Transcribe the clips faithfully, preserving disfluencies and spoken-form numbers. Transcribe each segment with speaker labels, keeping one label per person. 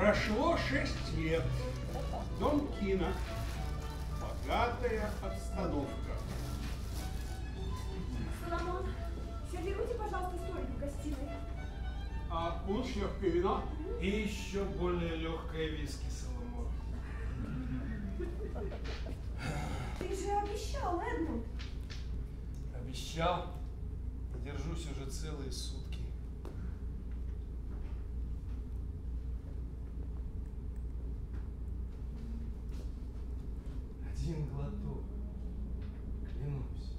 Speaker 1: Прошло шесть лет. Дом кино. Богатая обстановка.
Speaker 2: Соломон, сервируйте, пожалуйста, столик в гостиной.
Speaker 1: А лучше легкое вино?
Speaker 3: И еще более легкое виски, Соломон.
Speaker 2: Ты же обещал, Эдмунд.
Speaker 3: Обещал. Держусь уже целые сутки. Один глоток. Клянусь.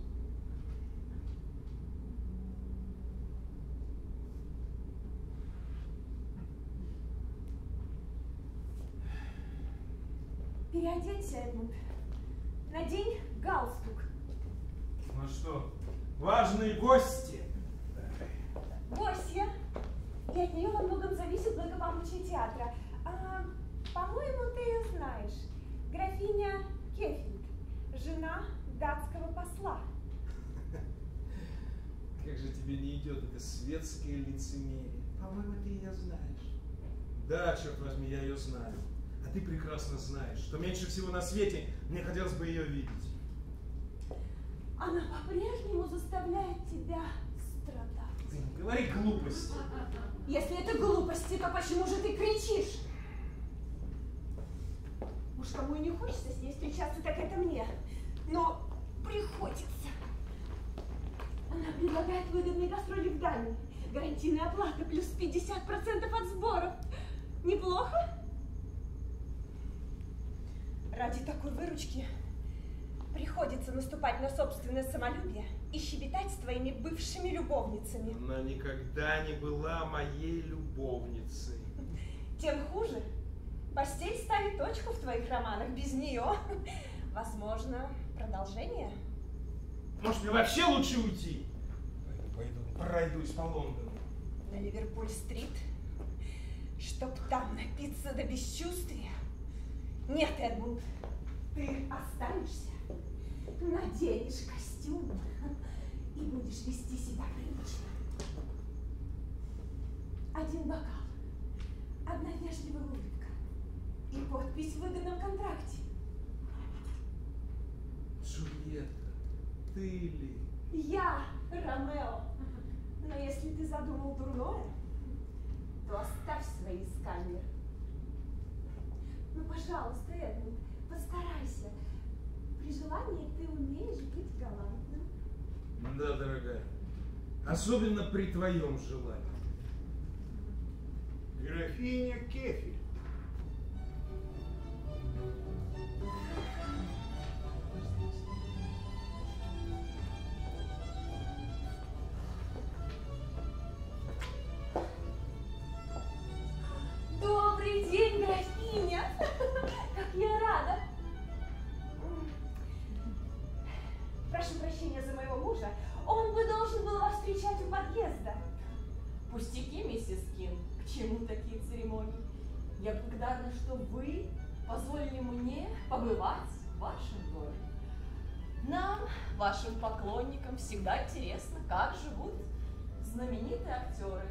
Speaker 2: Переоденься, Эдмунд. Надень галстук.
Speaker 3: Ну что, важные гости?
Speaker 2: Гостья. И от нее во многом зависит благополучие театра. А, по-моему, ты ее знаешь. Графиня Кеффинг, жена датского посла.
Speaker 3: Как же тебе не идет это светское лицемерие? По-моему, ты ее знаешь. Да, черт возьми, я ее знаю. А ты прекрасно знаешь, что меньше всего на свете мне хотелось бы ее видеть.
Speaker 2: Она по-прежнему заставляет тебя страдать.
Speaker 3: Ты не говори глупости.
Speaker 2: Если это глупости, то почему же ты кричишь? Уж кому и не хочется с ней встречаться, так это мне. Но приходится. Она предлагает выгодные гастроли в Дании. Гарантийная оплата плюс пятьдесят процентов от сборов. Неплохо? Ради такой выручки приходится наступать на собственное самолюбие и щебетать с твоими бывшими любовницами.
Speaker 3: Она никогда не была моей любовницей.
Speaker 2: Тем хуже. Постель ставит точку в твоих романах. Без нее, возможно, продолжение.
Speaker 3: Может, мне вообще лучше уйти? Пойду, пойду, пройдусь по Лондону.
Speaker 2: На Ливерпуль-стрит, чтоб там напиться до бесчувствия. Нет, Эдмунд, ты останешься, наденешь костюм и будешь вести себя прилично. Один бокал, одна вежливая улыбка и подпись в выгодном контракте.
Speaker 3: Джульетта, ты ли?
Speaker 2: Я, Ромео. Но если ты задумал дурное, то оставь свои искания. Ну, пожалуйста, Эдмунд, постарайся. При желании ты умеешь быть галантным.
Speaker 3: Да, дорогая. Особенно при твоем желании.
Speaker 1: Графиня Кеффинг.
Speaker 2: Добрый день, графиня! Как я рада! Прошу прощения за моего мужа. Он бы должен был вас встречать у подъезда.
Speaker 4: Пустяки, миссис Кин. К чему такие церемонии? Я благодарна, что вы позволили мне побывать в вашем доме. Нам, вашим поклонникам, всегда интересно, как живут знаменитые актеры.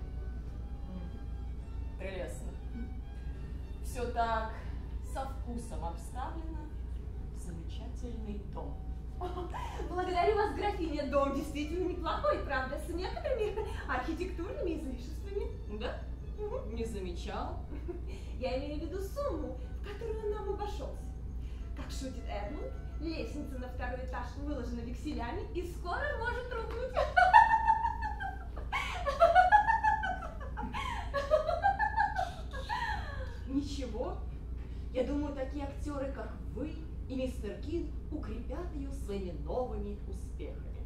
Speaker 4: Прелестно. Все так со вкусом обставлено. Замечательный дом.
Speaker 2: Благодарю вас, графиня. Дом действительно неплохой, правда, с некоторыми архитектурными излишествами.
Speaker 4: Да? Угу. Не замечал.
Speaker 2: Я имею в виду сумму, в которую он нам обошелся. Как шутит Эдмунд, лестница на второй этаж выложена векселями и скоро может рухнуть.
Speaker 4: Ничего. Я думаю, такие актеры, как вы и мистер Кин, укрепят ее своими новыми успехами.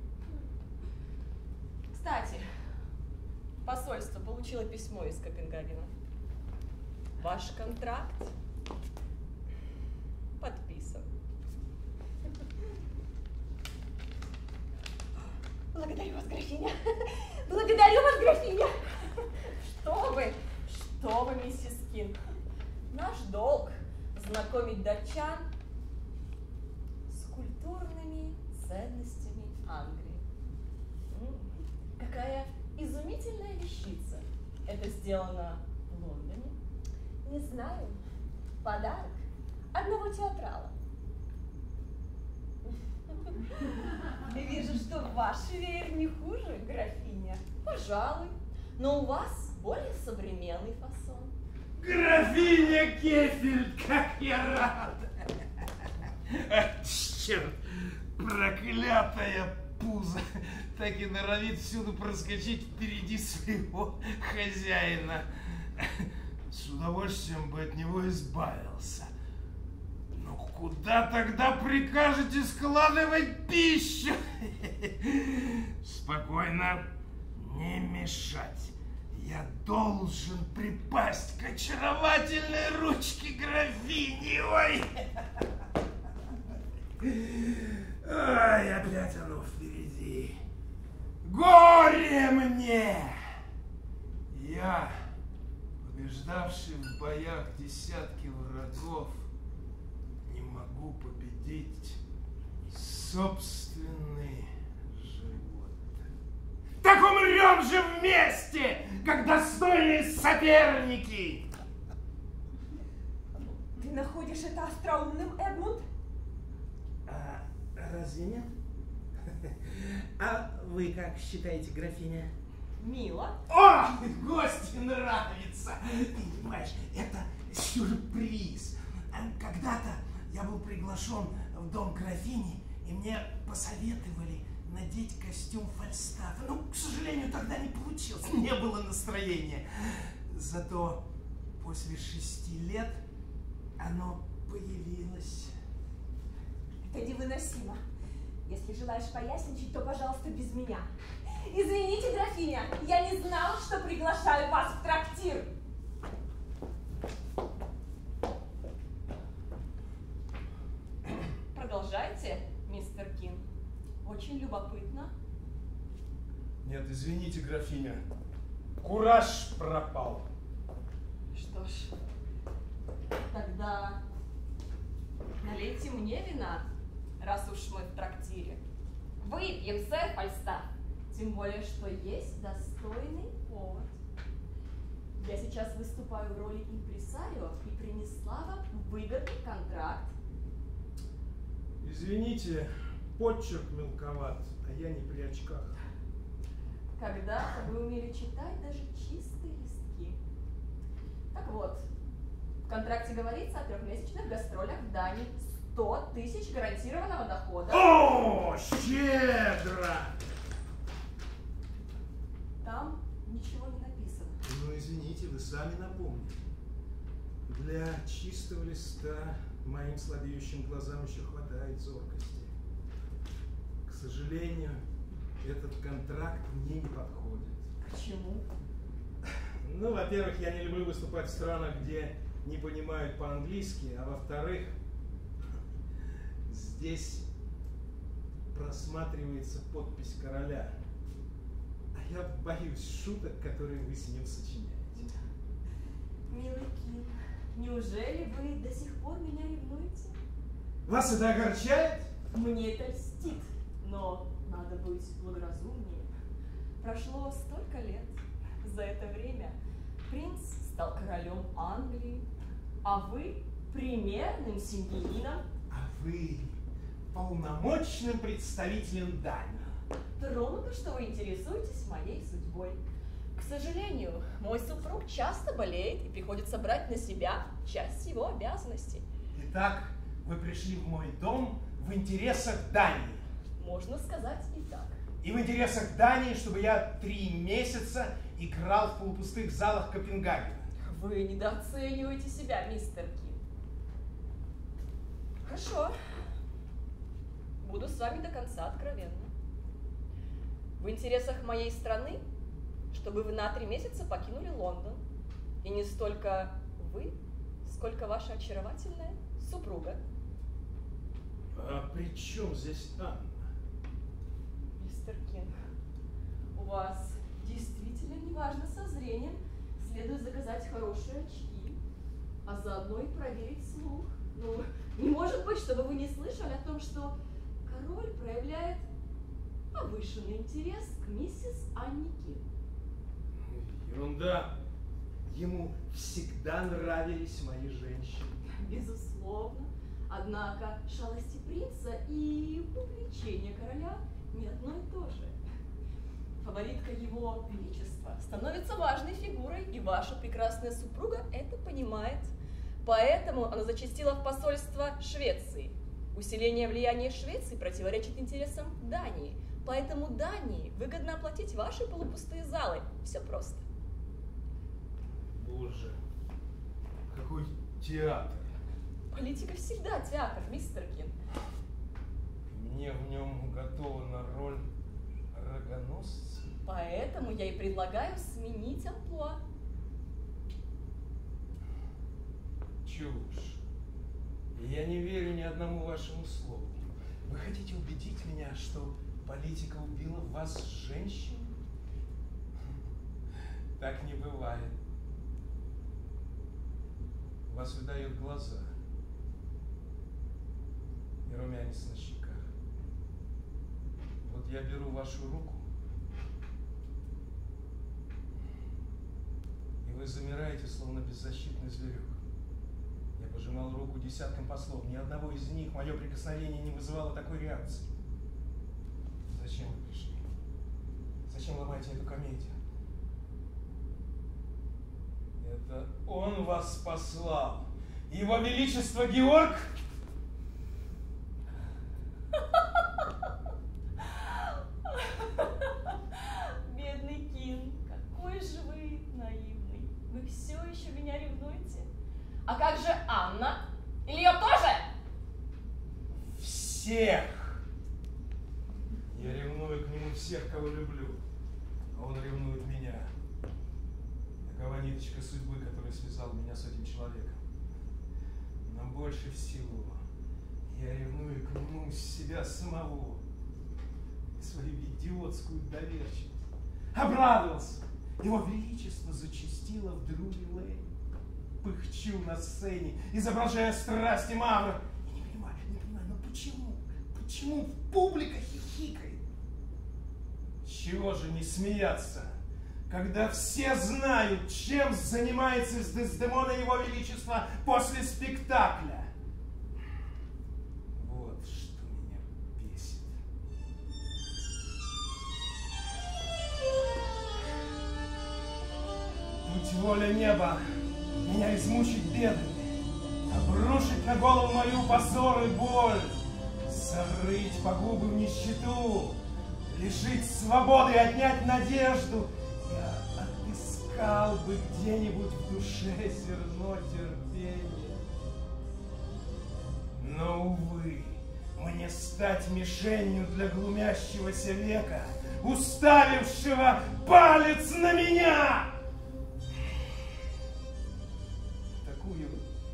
Speaker 4: Кстати, посольство получило письмо из Копенгагена. Ваш контракт подписан.
Speaker 2: Благодарю вас, графиня. Благодарю вас, графиня.
Speaker 4: Что вы, что вы, миссис Кин? Наш долг знакомить датчан с культурными ценностями Англии. Какая изумительная вещица. Это сделано в Лондоне.
Speaker 2: Не знаю. Подарок одного театрала. Вижу, что ваш веер не хуже, графиня.
Speaker 4: Пожалуй. Но у вас более современный фасон.
Speaker 3: Графиня Кефель, как я рад! Черт, проклятая пузо так и норовит всюду проскочить впереди своего хозяина. С удовольствием бы от него избавился. Но куда тогда прикажете складывать пищу? Спокойно, не мешать. Я должен припасть к очаровательной ручке графини. Ой! Ой, опять оно впереди. Горе мне! Я, побеждавший в боях десятки врагов, не могу победить собственный живот. Так умрем же вместе, как достойные соперники!
Speaker 2: Ты находишь это остроумным, Эдмунд?
Speaker 5: А разве нет? А вы как считаете, графиня?
Speaker 4: Мило.
Speaker 3: О, гости нравится! Ты понимаешь, это сюрприз. Когда-то я был приглашен в дом графини, и мне посоветовали надеть костюм Фальстафа. Ну, к сожалению, тогда не получилось, не было настроения. Зато после шести лет оно появилось.
Speaker 2: Это невыносимо. Если желаешь поясничать, то, пожалуйста, без меня. Извините, графиня, я не знала, что приглашаю вас в трактир.
Speaker 4: Продолжайте, мистер Кин. Очень любопытно.
Speaker 3: Нет, извините, графиня, кураж пропал.
Speaker 4: Что ж, тогда налейте мне вина, раз уж мы в трактире. Выпьем, сэр Фальстаф. Тем более, что есть достойный повод. Я сейчас выступаю в роли импресарио и принесла вам выгодный контракт.
Speaker 3: Извините, почерк мелковат, а я не при очках.
Speaker 4: Когда-то вы умели читать даже чистые листки. Так вот, в контракте говорится о трехмесячных гастролях в Дании. сто тысяч гарантированного дохода.
Speaker 3: О, щедро!
Speaker 4: Там ничего не написано.
Speaker 3: Ну, извините, вы сами напомните. Для чистого листа моим слабеющим глазам еще хватает зоркости. К сожалению, этот контракт мне не подходит.
Speaker 4: Почему?
Speaker 3: Ну, во-первых, я не люблю выступать в странах, где не понимают по-английски, а во-вторых, здесь просматривается подпись короля. А я боюсь шуток, которые вы с ним сочиняете.
Speaker 4: Милый Кин, неужели вы до сих пор меня ревнуете?
Speaker 3: Вас это огорчает?
Speaker 4: Мне это льстит, но надо быть благоразумнее. Прошло столько лет. За это время принц стал королем Англии, а вы примерным семьянином.
Speaker 3: А вы полномочным представителем Дании.
Speaker 4: Тронуто, что вы интересуетесь моей судьбой. К сожалению, мой супруг часто болеет и приходится брать на себя часть его обязанностей.
Speaker 3: Итак, вы пришли в мой дом в интересах Дании.
Speaker 4: Можно сказать и так.
Speaker 3: И в интересах Дании, чтобы я три месяца играл в полупустых залах Копенгагена.
Speaker 4: Вы недооцениваете себя, мистер Кин. Хорошо. Буду с вами до конца откровенна. В интересах моей страны, чтобы вы на три месяца покинули Лондон. И не столько вы, сколько ваша очаровательная супруга.
Speaker 3: А при чем здесь Анна?
Speaker 4: Мистер Кин, у вас действительно неважно со зрением. Следует заказать хорошие очки, а заодно и проверить слух. Ну, не может быть, чтобы вы не слышали о том, что король проявляет повышенный интерес к миссис Анне Кин.
Speaker 3: Ерунда. ему всегда нравились мои женщины.
Speaker 4: Безусловно. Однако шалости принца и увлечения короля не одно и то же. Фаворитка его величества становится важной фигурой, и ваша прекрасная супруга это понимает. Поэтому она зачастила в посольство Швеции. Усиление влияния Швеции противоречит интересам Дании. Поэтому Дании выгодно оплатить ваши полупустые залы. Все просто.
Speaker 3: Боже, какой театр.
Speaker 4: Политика всегда театр, мистер Кин.
Speaker 3: Мне в нем уготована роль рогоносца.
Speaker 4: Поэтому я и предлагаю сменить амплуа.
Speaker 3: Чушь. Я не верю ни одному вашему слову. Вы хотите убедить меня, что политика убила в вас женщин? Так не бывает. Вас выдают глаза и румянец на щеках. Вот я беру вашу руку, и вы замираете, словно беззащитный зверек. Я пожимал руку десяткам послов. Ни одного из них мое прикосновение не вызывало такой реакции. Зачем вы пришли? Зачем ломаете эту комедию? Это он вас послал. Его Величество Георг?
Speaker 4: Бедный Кин, какой же вы наивный. Вы все еще меня ревнуете? А как же Анна? Или ее тоже?
Speaker 3: Всех! Я ревную к нему всех, кого люблю. А он ревнует меня. Такова ниточка судьбы, которая связала меня с этим человеком. Но больше всего я ревную к нему себя самого. Свою идиотскую доверчивость. Обрадовался. Его Величество зачастило в Друри Лейн. Пыхчу на сцене, изображая страсти Мавра. Я не понимаю, не понимаю, но почему? Почему публика хихикает? Чего же не смеяться, когда все знают, чем занимается Дездемона Его Величества после спектакля? Вот что меня бесит. Будь воля неба, меня измучить бедами, обрушить на голову мою позор и боль, зарыть погубы в нищету, лишить свободы и отнять надежду. Я отыскал бы где-нибудь в душе зерно терпения. Но, увы, мне стать мишенью для глумящегося века, уставившего палец на меня! Такую,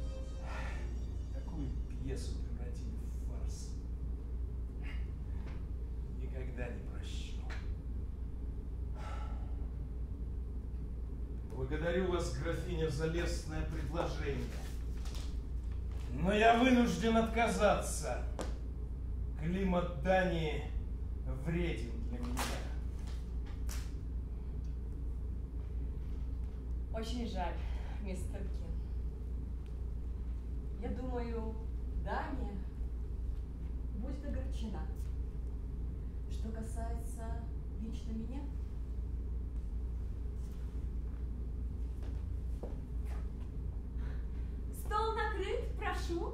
Speaker 3: такую пьесу превратили в фарс. Никогда не прощу. Благодарю вас, графиня, за лестное предложение. Но я вынужден отказаться. Климат Дании вреден для меня.
Speaker 4: Очень жаль, мистер Кин. Я думаю, Дания будет огорчена. Что касается лично меня,
Speaker 2: Стол накрыт, прошу.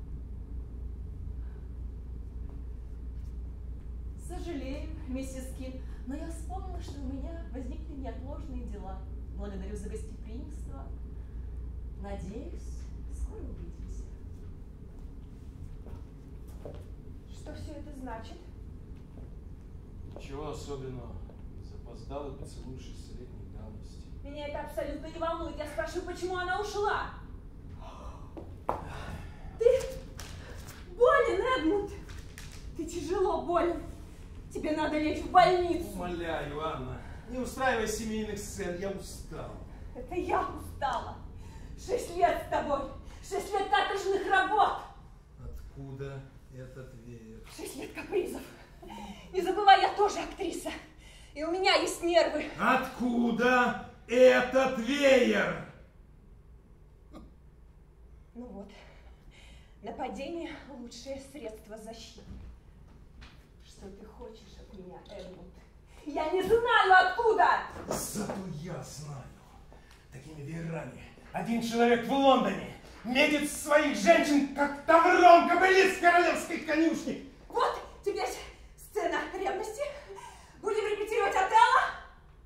Speaker 4: сожалею, миссис Кин, но я вспомнила, что у меня возникли неотложные дела. Благодарю за гостеприимство. Надеюсь, скоро увидимся.
Speaker 2: Что все это значит?
Speaker 3: Ничего особенного. Запоздалый поцелуй шестилетней давности.
Speaker 2: Меня это абсолютно не волнует. Я спрашиваю, почему она ушла? Ты болен, Эдмунд. Ты тяжело болен. Тебе надо лечь в больницу.
Speaker 3: Умоляю, Анна, не устраивай семейных сцен, я устал.
Speaker 2: Это я устала. Шесть лет с тобой. Шесть лет каторжных работ.
Speaker 3: Откуда этот веер?
Speaker 2: Шесть лет капризов. Не забывай, я тоже актриса. И у меня есть нервы.
Speaker 3: Откуда этот веер?
Speaker 2: Ну вот, нападение – лучшее средство защиты. Что ты хочешь от меня, Эдмунд? Я не знаю, откуда!
Speaker 5: Зато я знаю. Такими веерами один человек в Лондоне метит своих женщин, как таврон кобылиц королевской конюшни.
Speaker 2: Вот теперь сцена ревности. Будем репетировать Отелло?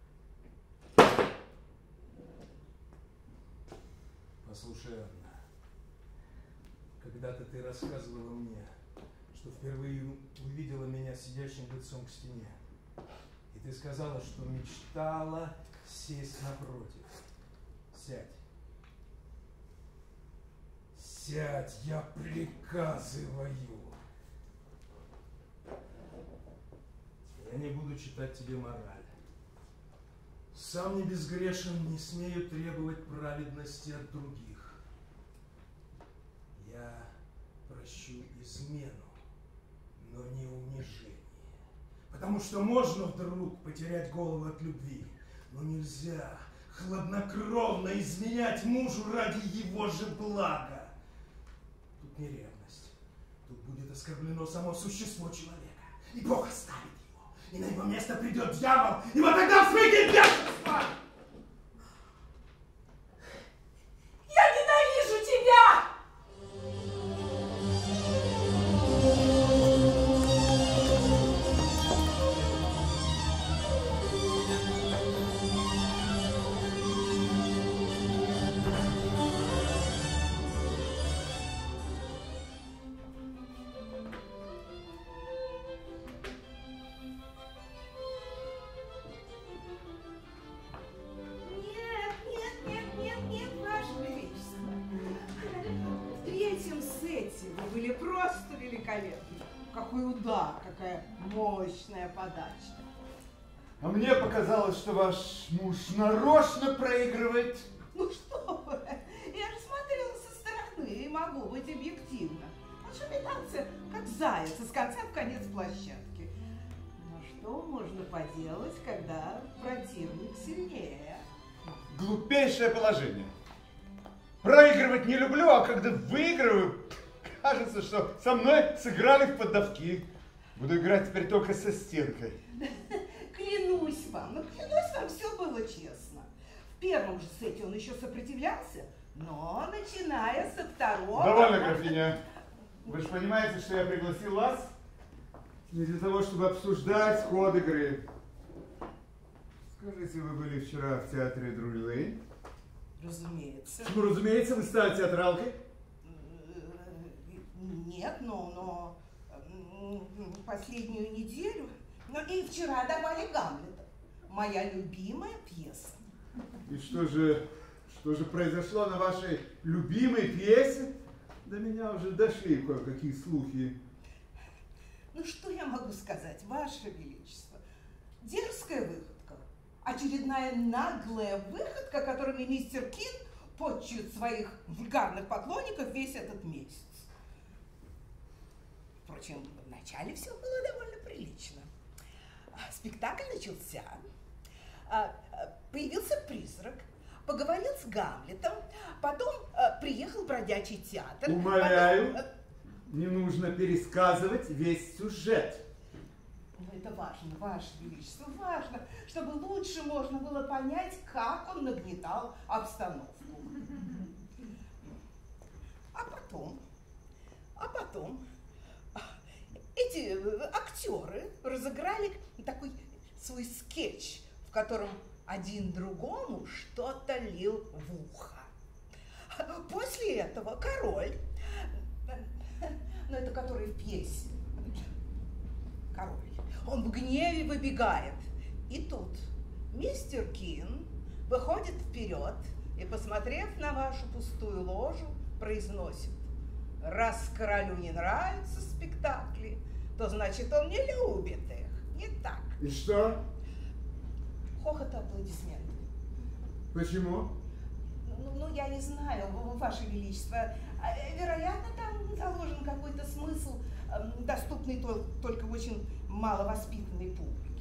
Speaker 3: Послушай, Анна, когда-то ты рассказывала мне, что впервые увидела меня сидящим лицом к стене. И ты сказала, что мечтала сесть напротив. Сядь. Сядь, я приказываю. Я не буду читать тебе мораль. Сам не безгрешен, не смею требовать праведности от других. Я прощу измену, но не унижение. Потому что можно вдруг потерять голову от любви, но нельзя хладнокровно изменять мужу ради его же блага. Тут не ревность, тут будет оскорблено само существо человека, и Бог оставит его, и на его место придет дьявол, и вот тогда вспыхнет бешенство!
Speaker 2: Я ненавижу тебя!
Speaker 6: Какой удар, какая мощная подача.
Speaker 7: А мне показалось, что ваш муж нарочно проигрывает.
Speaker 6: Ну что вы, я же смотрела со стороны и могу быть объективна. Он же метался, как заяц, из конца в конец площадки. Но что можно поделать, когда противник сильнее?
Speaker 7: Глупейшее положение. Проигрывать не люблю, а когда выигрываю, кажется, что со мной сыграли в поддавки. Буду играть теперь только со стенкой.
Speaker 6: Клянусь вам, ну клянусь вам, все было честно. В первом же сете он еще сопротивлялся, но начиная со второго...
Speaker 7: Довольно, графиня. Вы же понимаете, что я пригласил вас не для того, чтобы обсуждать ход игры. Скажите, вы были вчера в театре Друри-Лейн?
Speaker 6: Разумеется.
Speaker 7: Ну, разумеется, вы стали театралкой?
Speaker 6: Нет, но, но последнюю неделю, но и вчера давали Гамлета. Моя любимая пьеса.
Speaker 7: И что же, что же произошло на вашей любимой пьесе? До меня уже дошли кое-какие слухи.
Speaker 6: Ну, что я могу сказать, Ваше Величество? Дерзкая выходка. Очередная наглая выходка, которыми мистер Кин подчует своих вульгарных поклонников весь этот месяц. Впрочем, вначале все было довольно прилично. Спектакль начался, появился призрак, поговорил с Гамлетом, потом приехал бродячий театр.
Speaker 7: Умоляю,
Speaker 6: потом...
Speaker 7: не нужно пересказывать весь сюжет.
Speaker 6: Но это важно, Ваше Величество, важно, чтобы лучше можно было понять, как он нагнетал обстановку. А потом, а потом эти актеры разыграли такой свой скетч, в котором один другому что-то лил в ухо. После этого король, ну это который в пьесе, король, он в гневе выбегает. И тут мистер Кин выходит вперед и, посмотрев на вашу пустую ложу, произносит: раз королю не нравятся спектакли, то значит он не любит их, не так?
Speaker 7: И что?
Speaker 6: Хохот и аплодисменты.
Speaker 7: Почему?
Speaker 6: Ну, ну, я не знаю, Ваше Величество. Вероятно, там заложен какой-то смысл, доступный только очень маловоспитанной публике.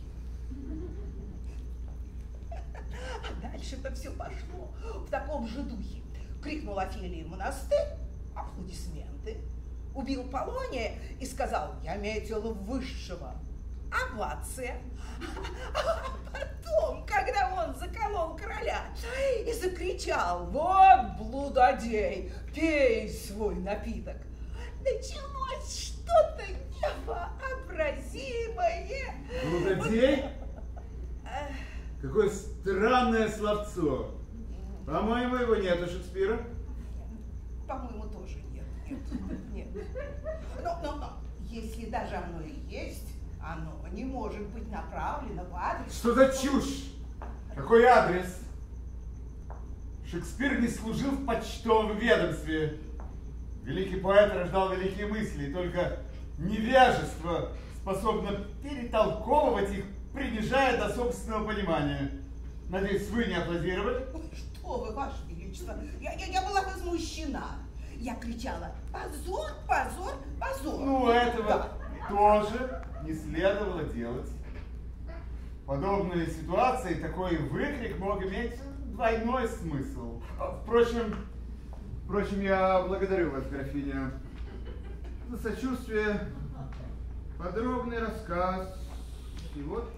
Speaker 6: А дальше-то все пошло в таком же духе. Крикнул Офелии монастырь, аплодисменты, убил Полония и сказал: я метил высшего. Овация. А потом, когда он заколол короля и закричал: вот блудодей, пей свой напиток, началось что-то невообразимое.
Speaker 7: Блудодей? Какое странное словцо. По-моему, его нет у Шекспира.
Speaker 6: По-моему, тоже нет. Нет. Нет. Но, но, но, если даже оно и есть, оно не может быть направлено в адрес...
Speaker 7: Что за чушь? Какой адрес? Шекспир не служил в почтовом ведомстве. Великий поэт рождал великие мысли, и только невежество способно перетолковывать их, принижая до собственного понимания. Надеюсь, вы не аплодировали?
Speaker 6: Что вы, Ваше Величество, я, я, я была возмущена. Я кричала: позор, позор, позор.
Speaker 7: Ну, этого
Speaker 6: да.
Speaker 7: тоже не следовало делать. В подобной ситуации такой выкрик мог иметь двойной смысл. Впрочем, впрочем, я благодарю вас, графиня, за сочувствие, подробный рассказ. И вот,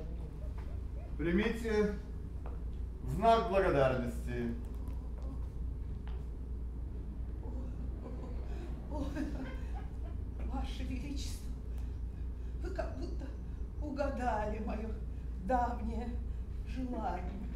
Speaker 7: примите в знак благодарности.
Speaker 6: Ой, Ваше Величество, вы как будто угадали мое давнее желание.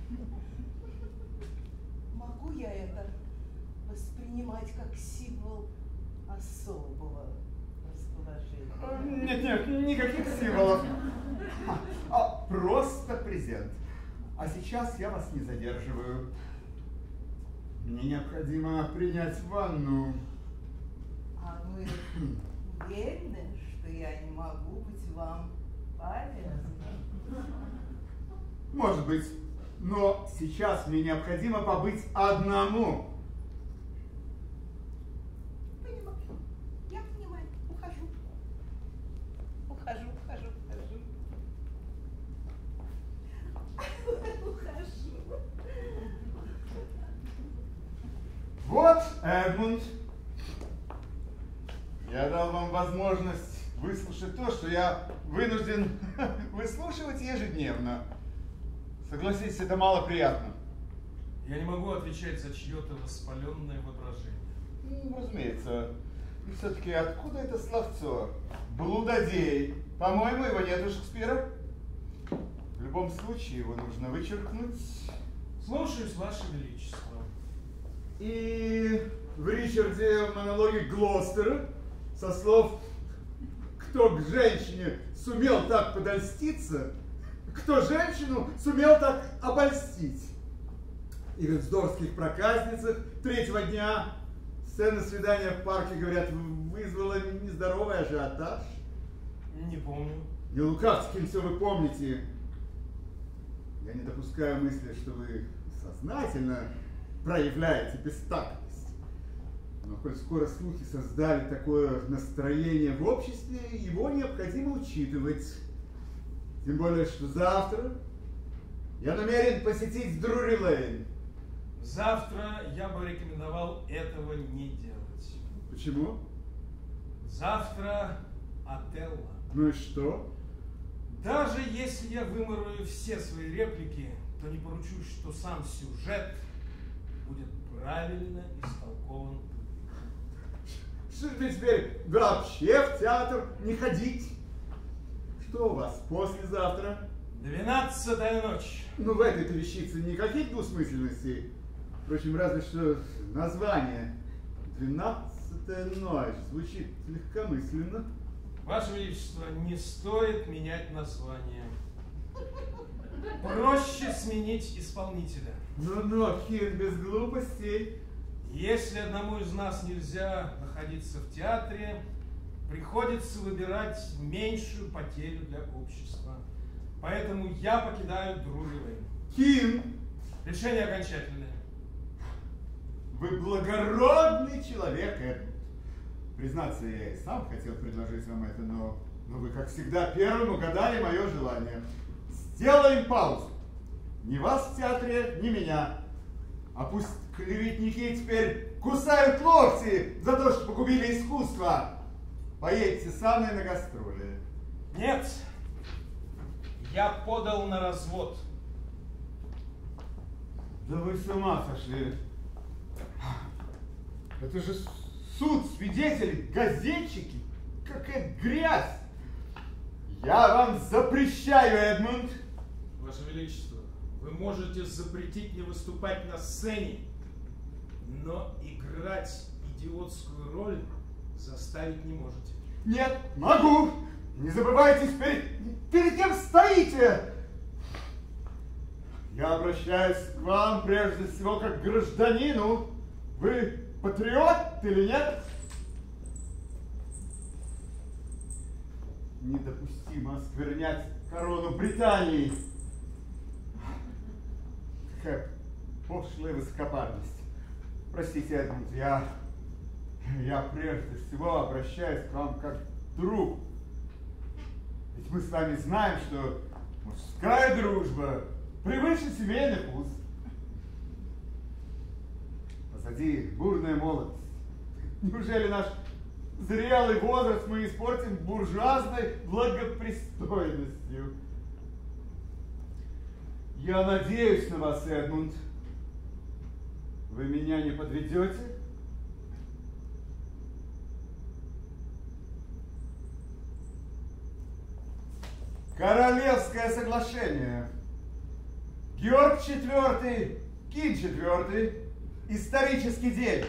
Speaker 6: Могу я это воспринимать как символ особого расположения?
Speaker 7: Нет, нет, никаких символов. А просто презент. А сейчас я вас не задерживаю. Мне необходимо принять ванну.
Speaker 6: А вы уверены, что я не могу быть вам полезна?
Speaker 7: Может быть, но сейчас мне необходимо побыть одному.
Speaker 6: Понимаю. Я понимаю. Ухожу. Ухожу, ухожу, ухожу. Ухожу.
Speaker 7: Вот, Эдмунд, я дал вам возможность выслушать то, что я вынужден выслушивать ежедневно. Согласитесь, это мало приятно.
Speaker 3: Я не могу отвечать за чье-то воспаленное воображение.
Speaker 7: Ну, разумеется. И все-таки откуда это словцо? Блудодей. По-моему, его нет у Шекспира. В любом случае, его нужно вычеркнуть.
Speaker 3: Слушаюсь, Ваше Величество.
Speaker 7: И в Ричарде в монологе Глостера со слов «Кто к женщине сумел так подольститься, кто женщину сумел так обольстить?» И в Вицдорфских проказницах третьего дня сцена свидания в парке, говорят, вызвала нездоровый ажиотаж.
Speaker 3: Не помню.
Speaker 7: Не лукавьте, кем все вы помните. Я не допускаю мысли, что вы сознательно проявляете бестактность. Но коль скоро слухи создали такое настроение в обществе, его необходимо учитывать. Тем более, что завтра я намерен посетить Друри-Лейн.
Speaker 3: Завтра я бы рекомендовал этого не делать.
Speaker 7: Почему?
Speaker 3: Завтра Отелло.
Speaker 7: Ну и что?
Speaker 3: Даже если я вымораю все свои реплики, то не поручусь, что сам сюжет будет правильно истолкован.
Speaker 7: Что же теперь вообще в театр не ходить? Что у вас послезавтра?
Speaker 3: Двенадцатая ночь.
Speaker 7: Ну, в этой-то вещице никаких двусмысленностей. Впрочем, разве что название «Двенадцатая ночь» звучит легкомысленно.
Speaker 3: Ваше Величество, не стоит менять название. Проще сменить исполнителя.
Speaker 7: Ну-ну, Кир, без глупостей.
Speaker 3: Если одному из нас нельзя находиться в театре, приходится выбирать меньшую потерю для общества. Поэтому я покидаю Друри-Лейн.
Speaker 7: Кин,
Speaker 3: Решение окончательное.
Speaker 7: вы благородный человек, Эдмунд. Признаться, я и сам хотел предложить вам это, но, но вы, как всегда, первым угадали мое желание. Сделаем паузу. Ни вас в театре, ни меня. А пусть клеветники теперь кусают локти за то, что погубили искусство. Поедете со мной на гастроли.
Speaker 5: Нет, я подал на развод.
Speaker 7: Да вы с ума сошли. Это же суд, свидетели, газетчики. Какая грязь. Я вам запрещаю, Эдмунд.
Speaker 3: Ваше Величество, вы можете запретить мне выступать на сцене, но играть идиотскую роль заставить не можете.
Speaker 7: Нет, могу. Не забывайте, перед, перед кем стоите. Я обращаюсь к вам прежде всего как к гражданину. Вы патриот или нет? Недопустимо осквернять корону Британии. Какая пошлая высокопарность. Простите, Эдмунд, я, я прежде всего обращаюсь к вам как друг. Ведь мы с вами знаем, что мужская дружба превыше семейных уз. Позади бурная молодость. Неужели наш зрелый возраст мы испортим буржуазной благопристойностью? Я надеюсь на вас, Эдмунд. Вы меня не подведете? Королевское соглашение. Георг четвёртый, Кин четвёртый. Исторический день.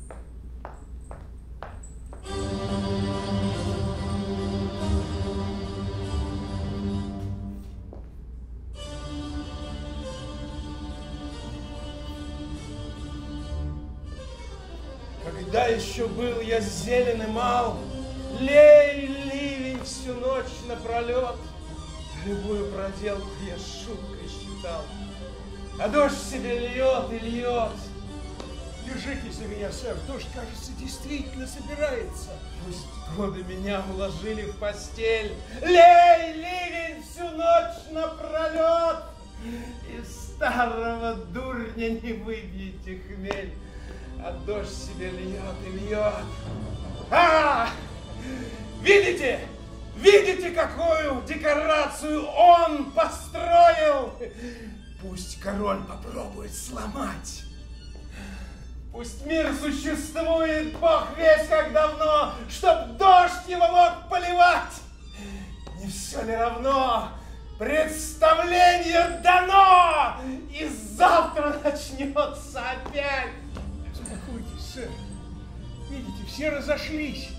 Speaker 5: Когда еще был я зелен и мал, лей ливень всю ночь напролет, любую проделку я шуткой считал, а дождь себе льет и льет.
Speaker 1: Держитесь за меня, сэр, дождь, кажется, действительно собирается.
Speaker 5: Пусть годы меня уложили в постель, лей ливень всю ночь напролет, из старого дурня не выбьете хмель, а дождь себе льет и льет. А! Видите? Видите, какую декорацию он построил? Пусть король попробует сломать. Пусть мир существует, Бог весь как давно, чтоб дождь его мог поливать. Не все ли равно? Представление дано, и завтра начнется опять.
Speaker 1: Успокойтесь, сэр. Видите, все разошлись.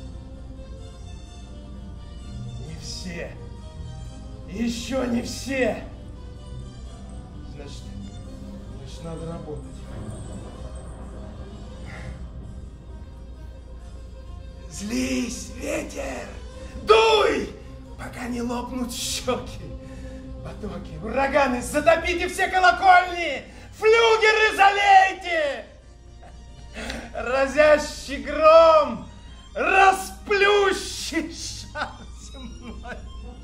Speaker 5: Не все. Еще не все. Значит, значит, надо работать. Злись, ветер! Дуй! Пока не лопнут щеки. Потоки, ураганы, затопите все колокольни! Флюгеры залейте! Разящий гром, расплющий шар земной.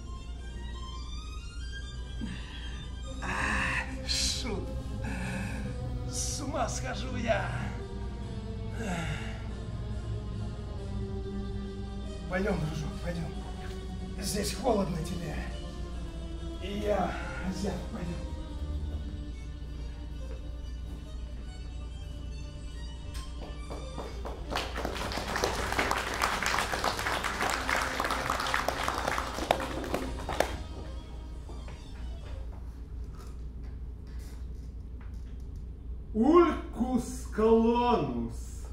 Speaker 5: А, шут. С ума схожу я. Пойдем, дружок, пойдем. Здесь холодно тебе. И я, Азиат, пойдем.
Speaker 7: Улькус колонус.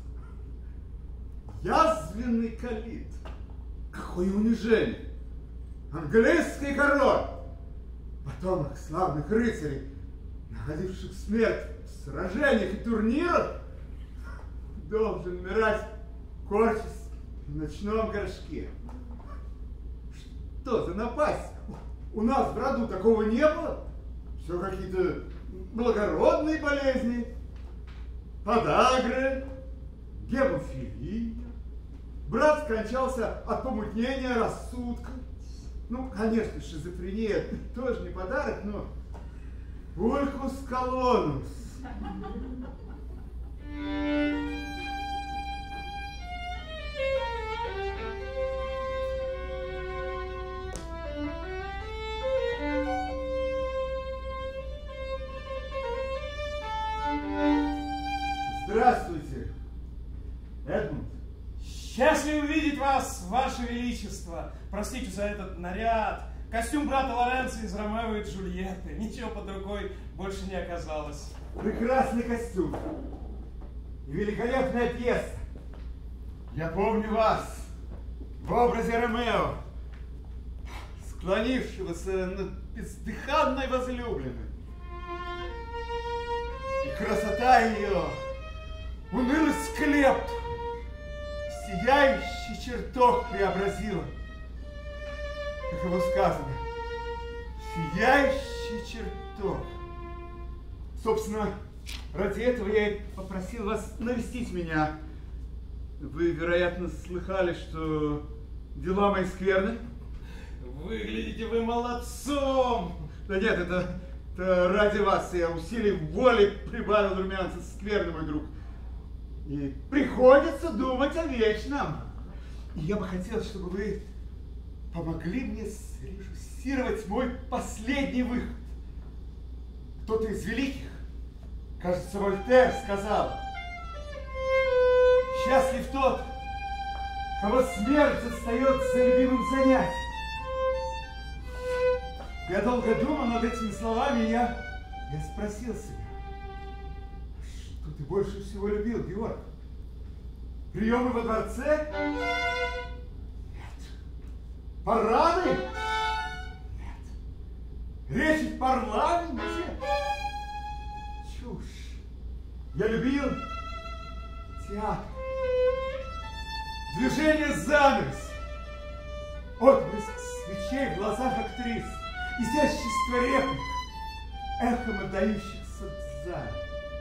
Speaker 7: Язвенный калит. Какое унижение! Английский король, потомок славных рыцарей, находивших смерть в сражениях и турнирах, должен умирать, корчась в ночном горшке. Что за напасть? У нас в роду такого не было. Все какие-то благородные болезни, подагры, гемофилия. Брат скончался от помутнения рассудка. Ну, конечно, шизофрения тоже не подарок, но улькус колонус. Здравствуйте, Эдмунд.
Speaker 5: Счастлив видеть вас, Ваше Величество. Простите за этот наряд. Костюм брата Лоренцо из Ромео и Джульетты. Ничего под рукой больше не оказалось.
Speaker 7: Прекрасный костюм. И великолепная пьеса. Я помню вас в образе Ромео, склонившегося над бездыханной возлюбленной. И красота ее, унылый склеп, сияющий чертог преобразила. Каково сказано, сияющий чертог. Собственно, ради этого я и попросил вас навестить меня. Вы, вероятно, слыхали, что дела мои скверны?
Speaker 5: Выглядите вы молодцом!
Speaker 7: Да нет, это, это ради вас. Я усилием воли прибавил румянца, скверный мой друг. И приходится думать о вечном. И я бы хотел, чтобы вы помогли мне срежиссировать мой последний выход. Кто-то из великих, кажется, Вольтер, сказал: счастлив тот, кого смерть застает за любимым занятием. Я долго думал над этими словами, и я, я спросил себя, что ты больше всего любил, Георг? Приемы во дворце? Нет. Парады? Нет. Речи в парламенте? Чушь. Я любил театр. Движение занавеса. Отблеск свечей в глазах актрис. Изящество реплик, эхом отдающихся в зале.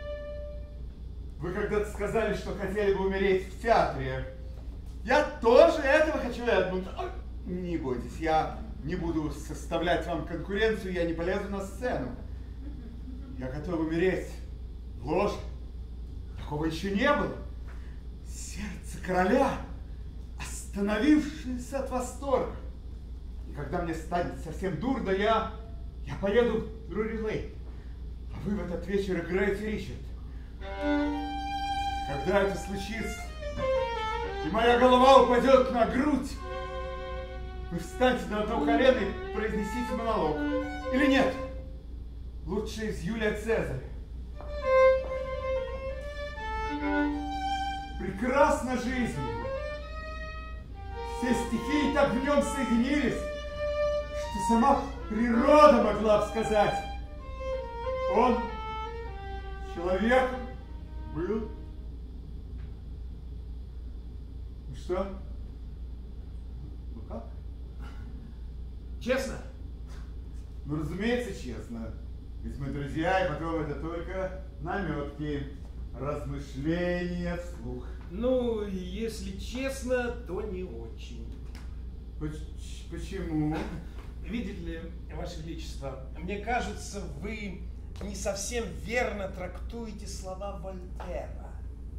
Speaker 7: Вы когда-то сказали, что хотели бы умереть в театре. Я тоже этого хочу, Эдмунд. Не бойтесь, я не буду составлять вам конкуренцию, я не полезу на сцену. Я готов умереть в ложе. Такого еще не было. Сердце короля, остановившееся от восторга. И когда мне станет совсем дурно, я, я поеду в Друри-Лейн. А вы в этот вечер играете Ричард. Когда это случится, и моя голова упадет на грудь, вы встаньте на одно колено и произнесите монолог. Или нет? Лучше из Юлия Цезаря. Прекрасна жизнь. Все стихии так в нем соединились, что сама природа могла бы сказать: он человеком был. Ну что? Ну как?
Speaker 5: Честно?
Speaker 7: Ну, разумеется, честно. Ведь мы друзья, и потом это только наметки, размышления вслух.
Speaker 5: Ну, если честно, то не очень.
Speaker 7: Почему?
Speaker 5: Видите ли, Ваше Величество, мне кажется, вы не совсем верно трактуете слова Вольтера.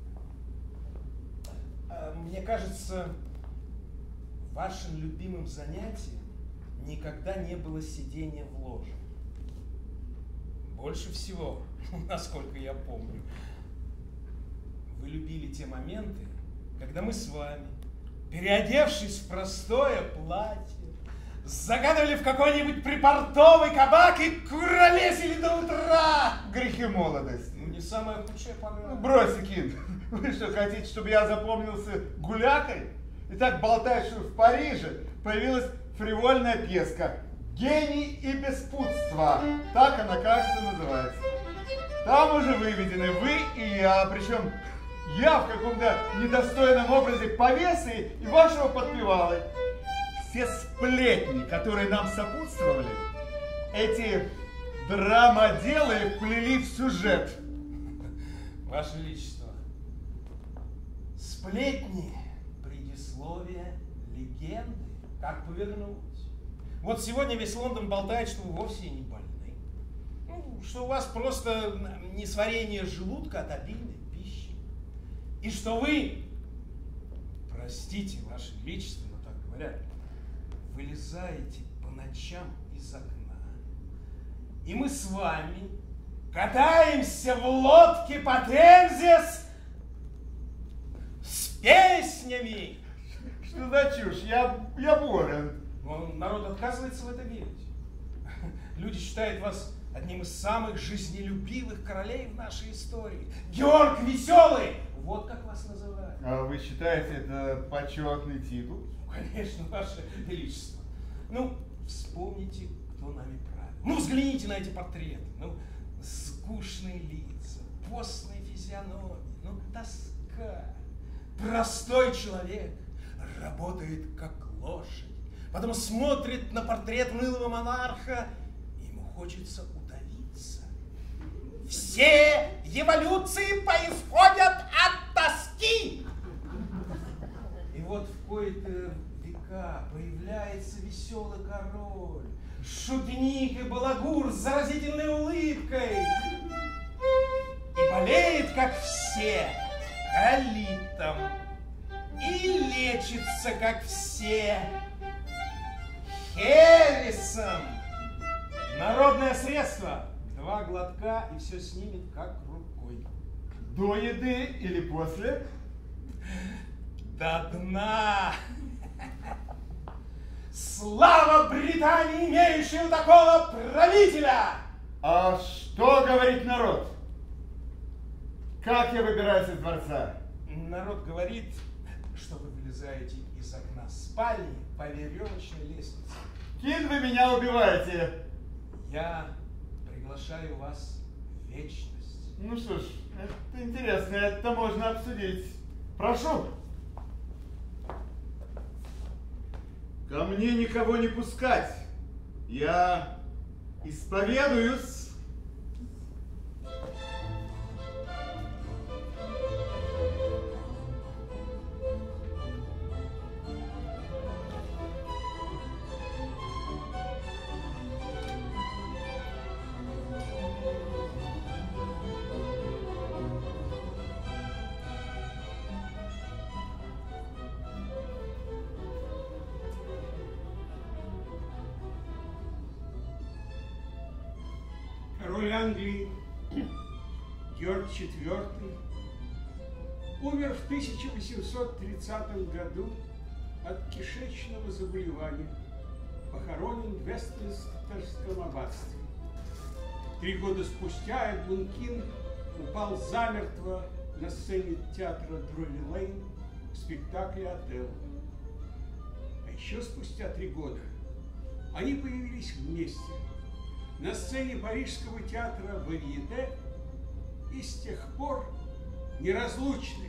Speaker 5: Мне кажется, вашим любимым занятием никогда не было сидения в ложе. Больше всего, насколько я помню, вы любили те моменты, когда мы с вами, переодевшись в простое платье, загадывали в какой-нибудь припортовый кабак и куролесили до утра.
Speaker 7: Грехи молодости.
Speaker 5: Ну, не самая худшая пора.
Speaker 7: Ну, брось, Кин. Вы что, хотите, чтобы я запомнился гулякой? Итак, болтаешь, что в Париже появилась фривольная пьеска «Гений и беспутство». Так она, кажется, называется. Там уже выведены вы и я, причем я в каком-то недостойном образе повесы и вашего подпевалы. Все сплетни, которые нам сопутствовали, эти драмоделы вплели в сюжет.
Speaker 5: Ваше Величество, сплетни, предисловие, легенды, как повернуть. Вот сегодня весь Лондон болтает, что вы вовсе не больны. Ну, что у вас просто несварение желудка от обильной пищи. И что вы, простите, Ваше Величество, но так говорят, вылезаете по ночам из окна. И мы с вами катаемся в лодке по Темзе с, с песнями.
Speaker 7: Что за чушь? Я, я болен.
Speaker 5: Но народ отказывается в это верить. Люди считают вас одним из самых жизнелюбивых королей в нашей истории. Георг Веселый! Вот как вас называют.
Speaker 7: А вы считаете это почетный титул?
Speaker 5: Ну, конечно, Ваше Величество. Ну, вспомните, кто нами правил. Ну, взгляните на эти портреты. Ну, скучные лица, постные физиономии, ну, тоска. Простой человек работает как лошадь. Потом смотрит на портрет унылого монарха, и ему хочется удавиться. Все эволюции происходят от тоски. И вот в кои-то века появляется веселый король, шутник и балагур с заразительной улыбкой. И болеет, как все, колитом. И лечится, как все, хересом. Народное средство. Два глотка, и все снимет, как рукой.
Speaker 7: До еды или после?
Speaker 5: До дна. Слава Британии, имеющей такого правителя!
Speaker 7: А что говорит народ? Как я выбираюсь из дворца?
Speaker 5: Народ говорит, что вы вылезаете из окна спальни по веревочной лестнице.
Speaker 7: Кем вы меня убиваете?
Speaker 5: Я приглашаю вас в вечность.
Speaker 7: Ну что ж, это интересно, это можно обсудить. Прошу. Ко мне никого не пускать. Я исповедуюсь.
Speaker 1: Король Англии Георг четвёртый умер в тысяча восемьсот тридцатом году от кишечного заболевания, похоронен в Вестминстерском аббатстве. Три года спустя Эдмунд Кин упал замертво на сцене театра Друри-Лейн в спектакле «Отелло». А еще спустя три года они появились вместе на сцене Парижского театра «Варьете» и с тех пор неразлучны.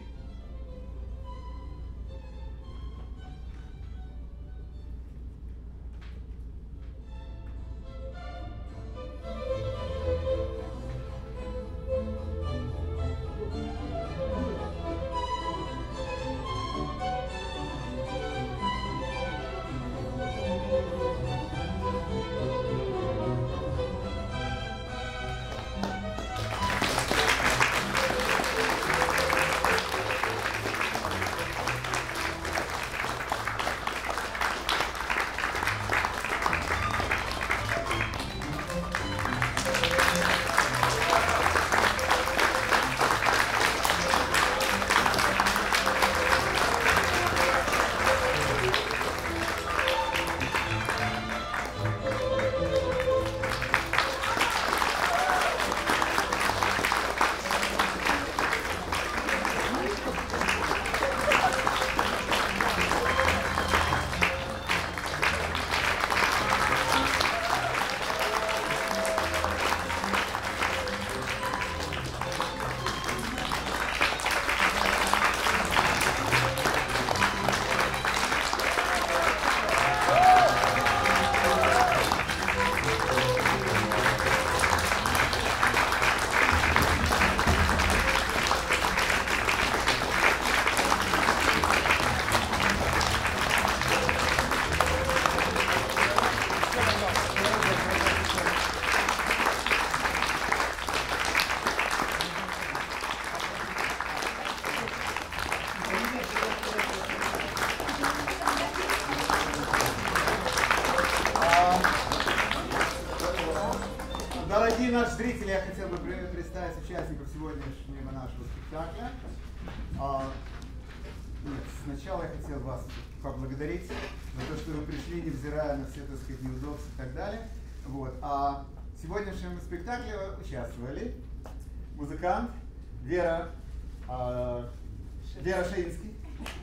Speaker 7: зрители, я хотел бы представить участников сегодняшнего нашего спектакля. А, нет, сначала я хотел вас поблагодарить за то, что вы пришли, невзирая на все, так сказать, неудобства и так далее. Вот. А в сегодняшнем спектакле участвовали музыкант Вера, а, Вера Шаинский,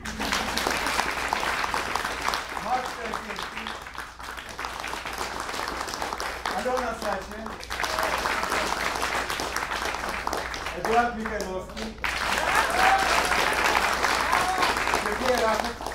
Speaker 7: Макс Тарасевский, Алена Сача, Эдуард Михайловский, Сергей Раков,